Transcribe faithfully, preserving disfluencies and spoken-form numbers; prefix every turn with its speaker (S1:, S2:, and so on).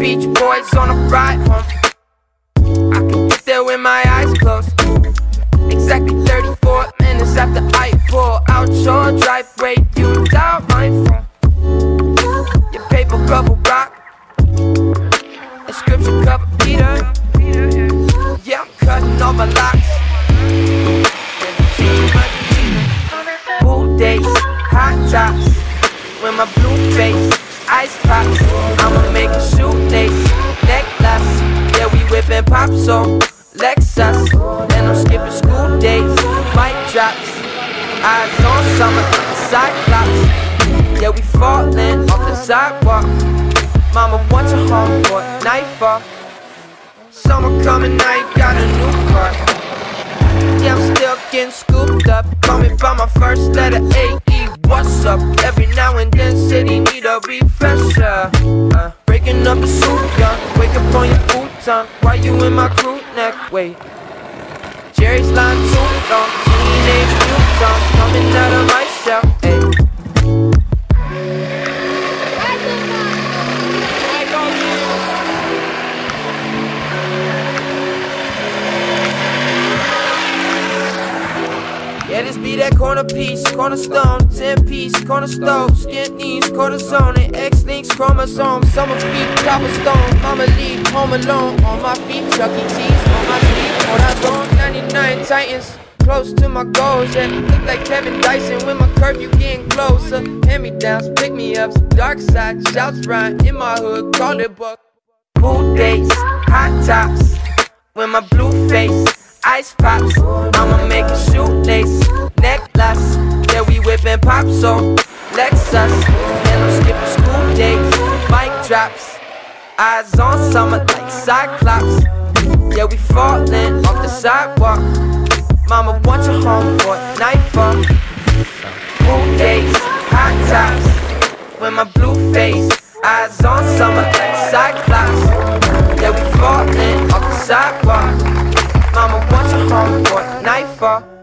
S1: Beach Boys on a ride home. I can get there with my eyes closed. Exactly thirty-four minutes after I pull out your driveway, you dial my phone. Your paper cover rock, inscription cover Peter. Yeah, I'm cutting all my locks. Pool days, hot tops, with my blue face, ice pops. I'ma make a shoelace, necklace. Yeah, we whipping pop so Lexus, and I'm skipping school days, mic drops. Eyes on summer, cyclops. Yeah, we falling off the sidewalk. Mama wants you home for nightfall. Summer coming, I ain't got a new car. Yeah, I'm still getting scooped up. Call me by my first letter, A E, what's up? Every now and then, city need a refresher. uh, Breaking up the soup, young, wake up on your futon. Why you in my crew neck? Wait, Jerry's line too long. Teenage mutant, coming out of my shell, ayy. Yeah, this be that corner piece, cornerstone, ten piece, corner stove, skin knees, cortisone, and X-links, chromosomes, summer feet, cobblestone, mama leave, home alone, on my feet, Chuck E. Cheese, on my sleeve, on that zone, ninety-nine Titans, close to my goals, yeah, look like Kevin Dyson, with my curve you getting closer, hand-me-downs, pick-me-ups, dark side, shouts rhyme, in my hood, call it buck. Pool days, hot tops, with my blue face, ice pops. I'ma make a shoelace, necklace. Yeah, we whipping pop so Lexus, and I'm skipping school days, mic drops. Eyes on summer like cyclops. Yeah, we falling off the sidewalk. Mama wants you home for nightfall. Pool days, hot tops, with my blue face. Eyes on summer like cyclops. Yeah, we falling off the sidewalk. Mama wants you home for nightfall.